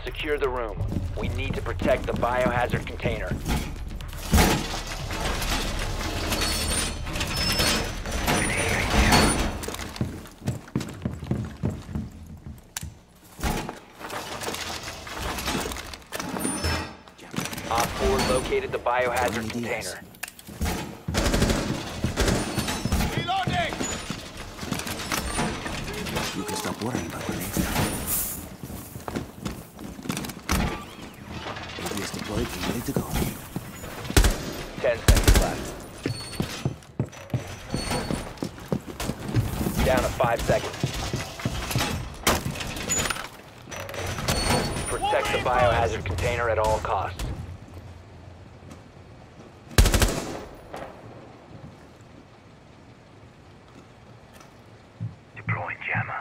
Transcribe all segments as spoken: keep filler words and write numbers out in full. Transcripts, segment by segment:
secure the room. We need to protect the biohazard container. Op four located the biohazard container. Reloading! You can stop worrying about grenades now. A D S deployed and ready to go. Ten seconds left. Down to five seconds. Protect the biohazard container at all costs. Deploying jammer.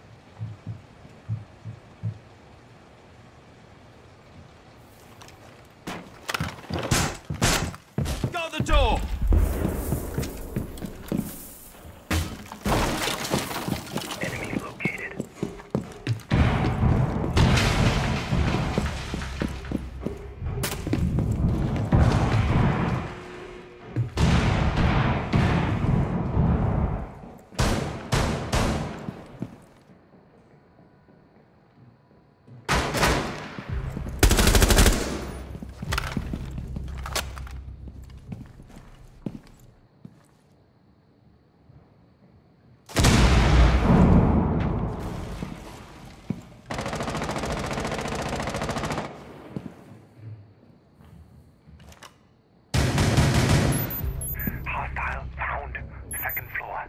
Got the door! Enemy located. Hostile found. Second floor.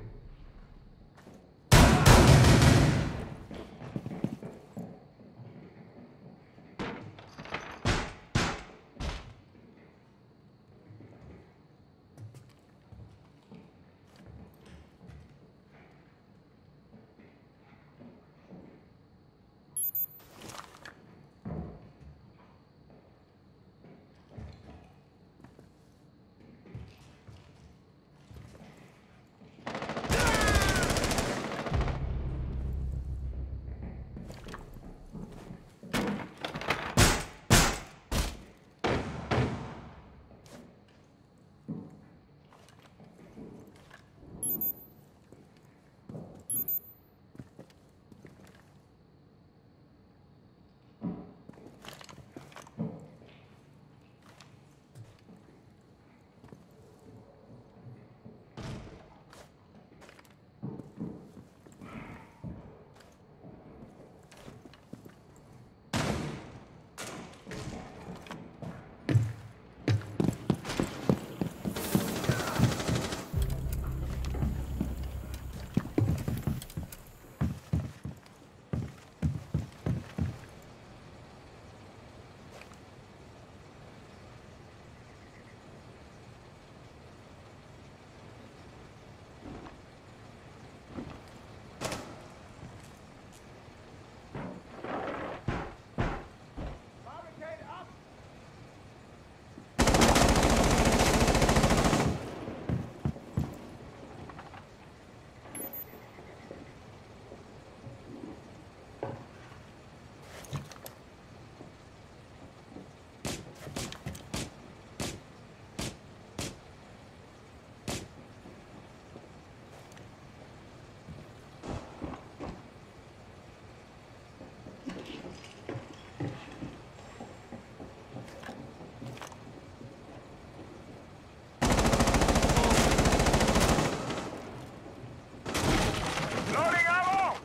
Loading ammo!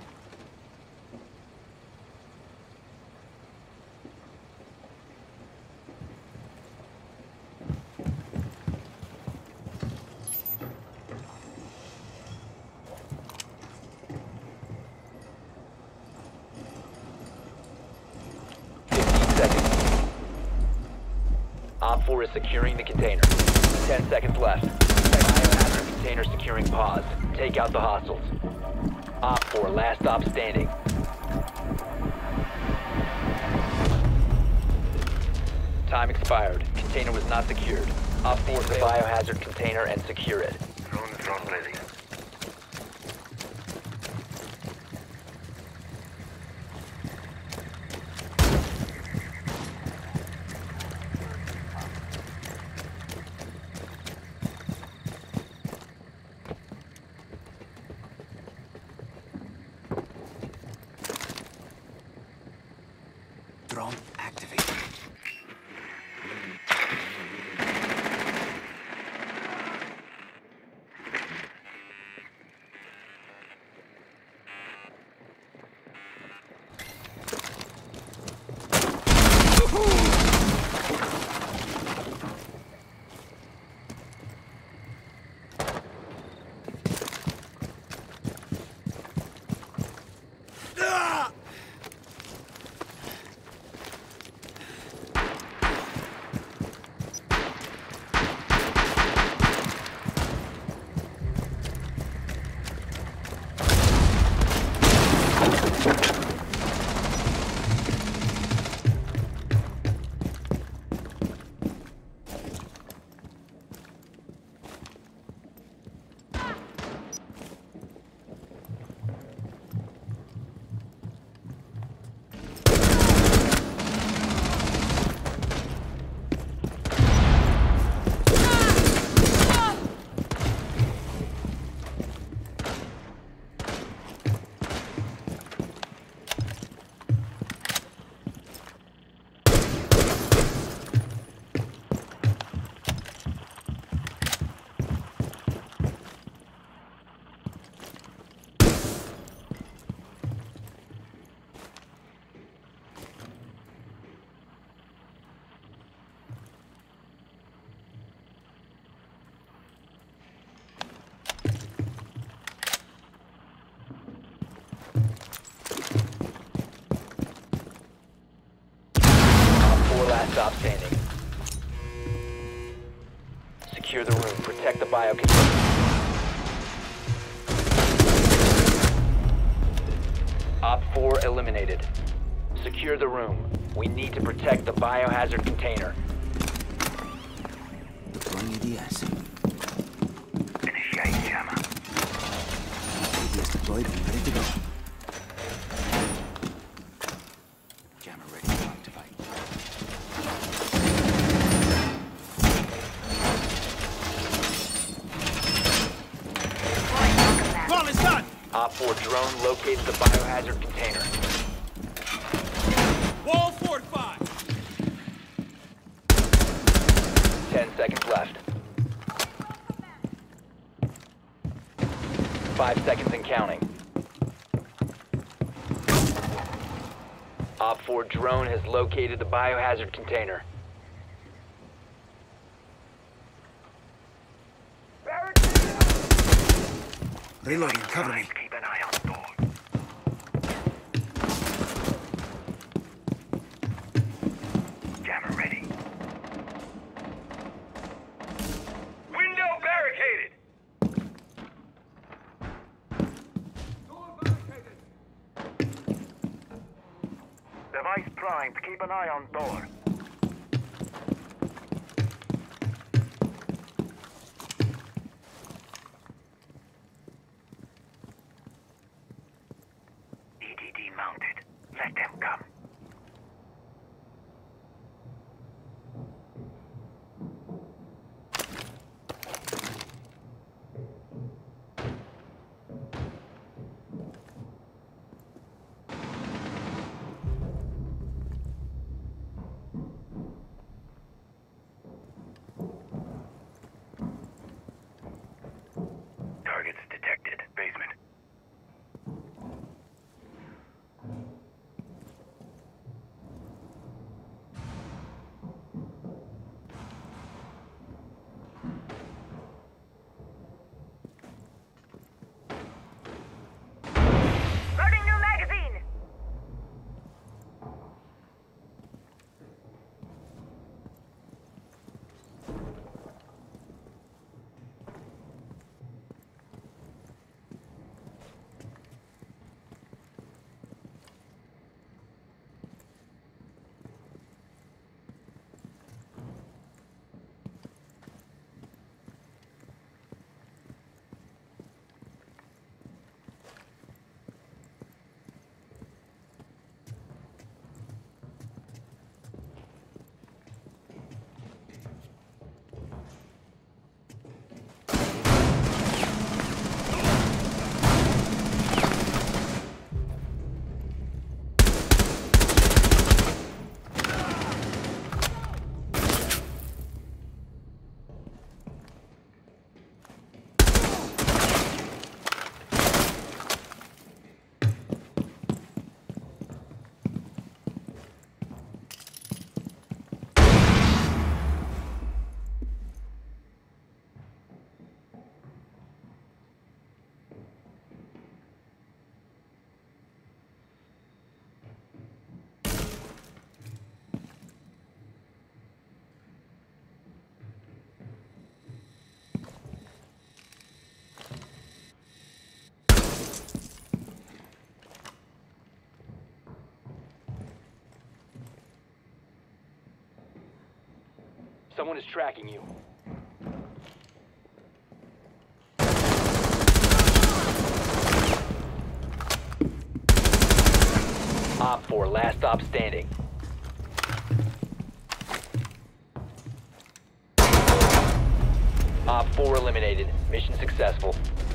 fifteen seconds. Op four is securing the container. ten seconds left. Biohazard container securing pause. Take out the hostiles. Op four, last stop standing. Time expired. Container was not secured. Op four the biohazard container and secure it. Drone drone ready. secure the room. Protect the biocontainer. Op four eliminated. Secure the room. We need to protect the biohazard container. Deploying A D S. Initiate jammer. A D S deployed and ready to go. Jammer ready to activate. Call is done. Op four drone located the biohazard container. Wall fortified. Ten seconds left. Five seconds and counting. Op four drone has located the biohazard container. Reloading, cover me. Keep an eye on door. Jammer ready. Window barricaded. Device primed. Keep an eye on door. E D D mounted. Let them come. Targets detected. Basement. Loading new magazine! Someone is tracking you. Op four, last stop standing. Op four eliminated. Mission successful.